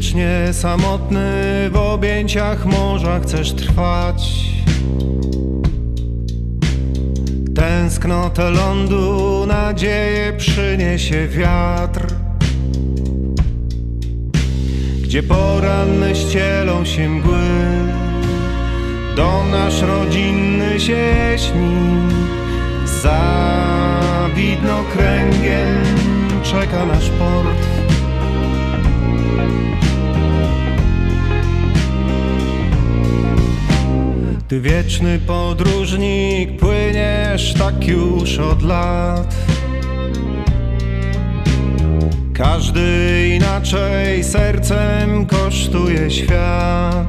Wiecznie samotny w objęciach morza chcesz trwać. Tęsknotę lądu, nadzieję przyniesie wiatr, gdzie poranne ścielą się mgły. Dom nasz rodzinny się śni, za widnokręgiem czeka nasz port. Ty wieczny podróżnik, płyniesz tak już od lat. Każdy inaczej sercem kosztuje świat.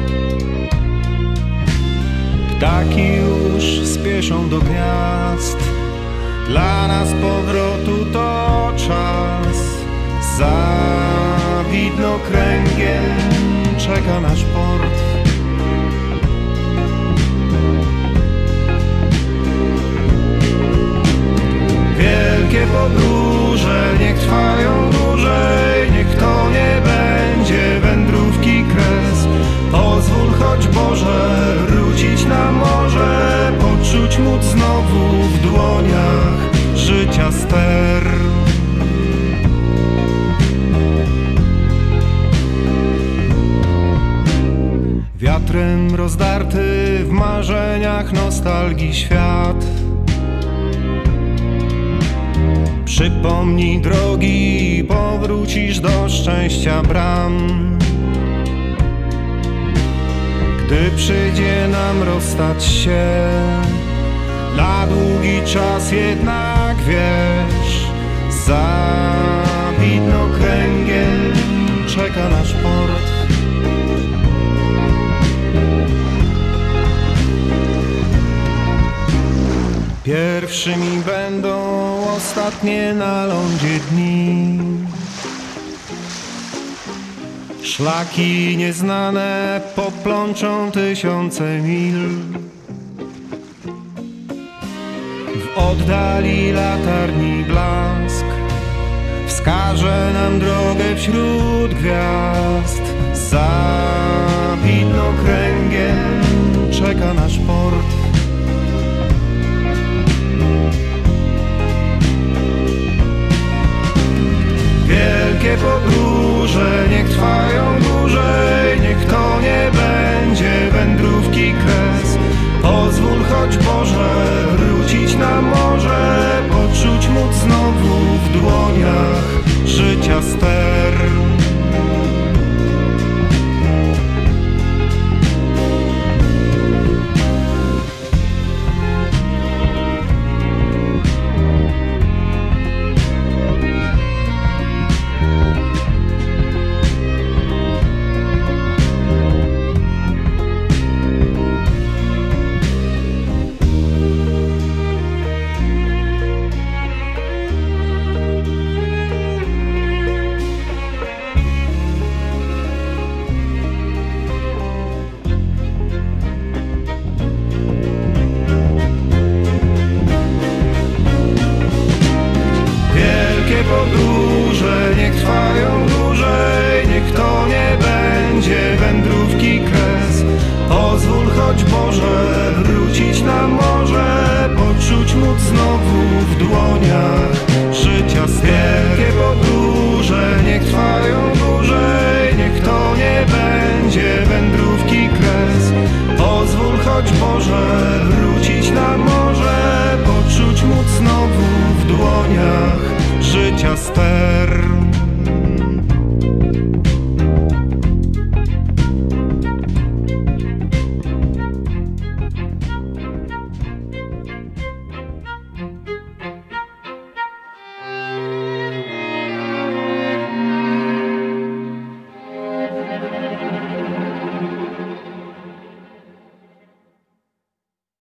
Ptaki już spieszą do gniazd, dla nas powrotu to czas. Za widnokręgiem czeka nasz port. Wielkie podróże niech trwają dłużej, niech to nie będzie wędrówki kres. Pozwól choć Boże wrócić na morze, poczuć móc znowu w dłoniach życia ster. Wiatrem rozdarty w marzeniach nostalgii świat. Przypomnij drogi, powrócisz do szczęścia bram. Gdy przyjdzie nam rozstać się na długi czas, jednak wiesz, za widnokręgiem czeka nasz port. Pierwszymi będą ostatnie na lądzie dni. Szlaki nieznane poplączą tysiące mil. W oddali latarni blask wskaże nam drogę wśród gwiazd. Za widnokręgiem czeka nasz port. Wielkie podróże niech trwają dłużej, niech to nie będzie wędrówki kres. Pozwól choć Boże wrócić na morze, poczuć móc znowu w dłoniach życia ster. Podróże niech trwają dłużej, niech to nie będzie wędrówki kres. Pozwól choć Boże wrócić na morze, poczuć móc znowu w dłoniach życia ster. Wielkie podróże niech trwają dłużej, niech to nie będzie wędrówki kres. Pozwól choć Boże